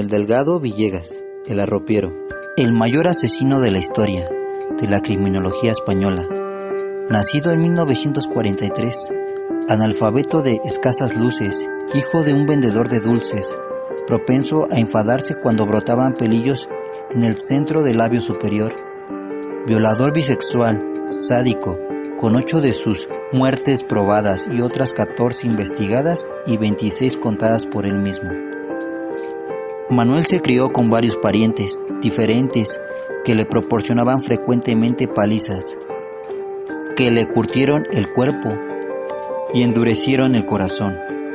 Manuel Delgado Villegas, el arropiero, el mayor asesino de la historia de la criminología española. Nacido en 1943, analfabeto de escasas luces, hijo de un vendedor de dulces, propenso a enfadarse cuando brotaban pelillos en el centro del labio superior, violador bisexual, sádico, con 8 de sus muertes probadas y otras 14 investigadas y 26 contadas por él mismo. Manuel se crió con varios parientes diferentes que le proporcionaban frecuentemente palizas, que le curtieron el cuerpo y endurecieron el corazón.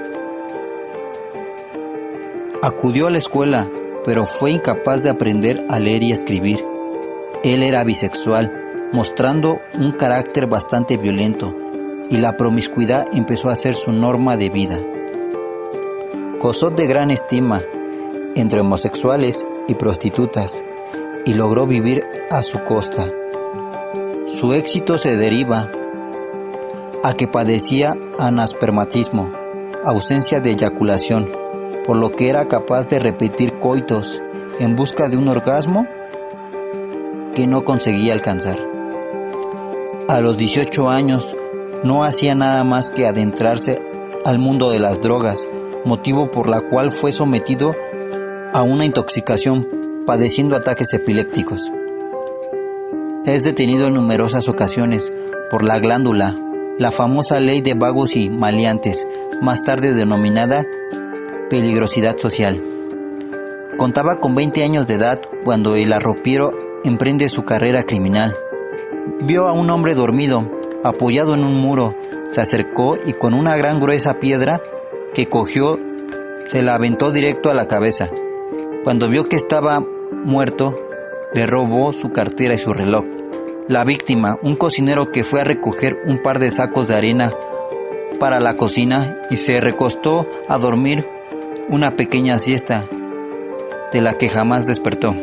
Acudió a la escuela, pero fue incapaz de aprender a leer y escribir. Él era bisexual, mostrando un carácter bastante violento, y la promiscuidad empezó a ser su norma de vida. Gozó de gran estima entre homosexuales y prostitutas, y logró vivir a su costa. Su éxito se deriva a que padecía anaspermatismo, ausencia de eyaculación, por lo que era capaz de repetir coitos en busca de un orgasmo que no conseguía alcanzar. A los 18 años no hacía nada más que adentrarse al mundo de las drogas, motivo por la cual fue sometido a una intoxicación, padeciendo ataques epilépticos. Es detenido en numerosas ocasiones por la glándula, la famosa ley de vagos y maleantes, más tarde denominada peligrosidad social. Contaba con 20 años de edad cuando el arropiero emprende su carrera criminal. Vio a un hombre dormido, apoyado en un muro, se acercó y con una gran gruesa piedra que cogió, se la aventó directo a la cabeza. Cuando vio que estaba muerto, le robó su cartera y su reloj. La víctima, un cocinero que fue a recoger un par de sacos de arena para la cocina y se recostó a dormir una pequeña siesta, de la que jamás despertó.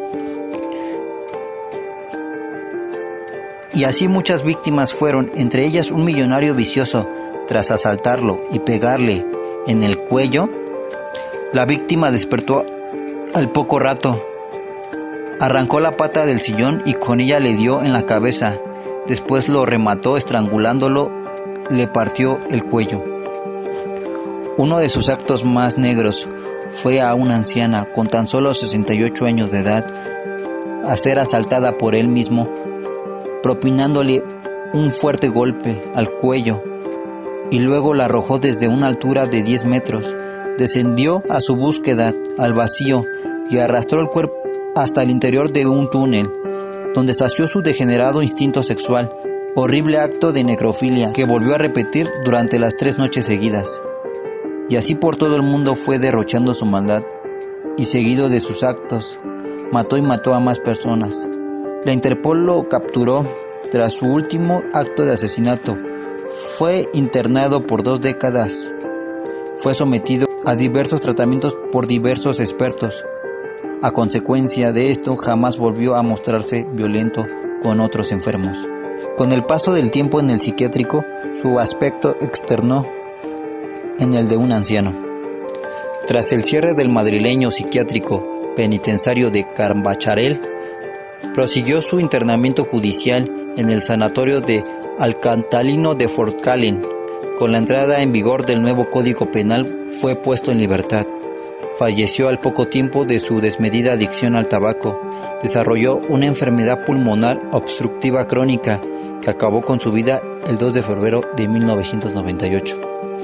Y así muchas víctimas fueron, entre ellas un millonario vicioso. Tras asaltarlo y pegarle en el cuello, la víctima despertó al poco rato. Arrancó la pata del sillón y con ella le dio en la cabeza. Después lo remató estrangulándolo, le partió el cuello. Uno de sus actos más negros fue a una anciana con tan solo 68 años de edad a ser asaltada por él mismo, propinándole un fuerte golpe al cuello, y luego la arrojó desde una altura de 10 metros. Descendió a su búsqueda al vacío y arrastró el cuerpo hasta el interior de un túnel, donde sació su degenerado instinto sexual, horrible acto de necrofilia que volvió a repetir durante las 3 noches seguidas. Y así por todo el mundo fue derrochando su maldad, y seguido de sus actos, mató y mató a más personas. La Interpol lo capturó tras su último acto de asesinato. Fue internado por 2 décadas. Fue sometido a diversos tratamientos por diversos expertos. A consecuencia de esto, jamás volvió a mostrarse violento con otros enfermos. Con el paso del tiempo en el psiquiátrico, su aspecto externó en el de un anciano. Tras el cierre del madrileño psiquiátrico penitenciario de Carbacharel, prosiguió su internamiento judicial en el sanatorio de Alcantalino de Forcallen. Con la entrada en vigor del nuevo Código Penal fue puesto en libertad. Falleció al poco tiempo de su desmedida adicción al tabaco. Desarrolló una enfermedad pulmonar obstructiva crónica que acabó con su vida el 2 de febrero de 1998.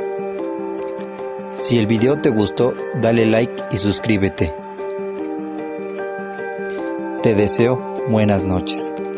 Si el video te gustó, dale like y suscríbete. Te deseo buenas noches.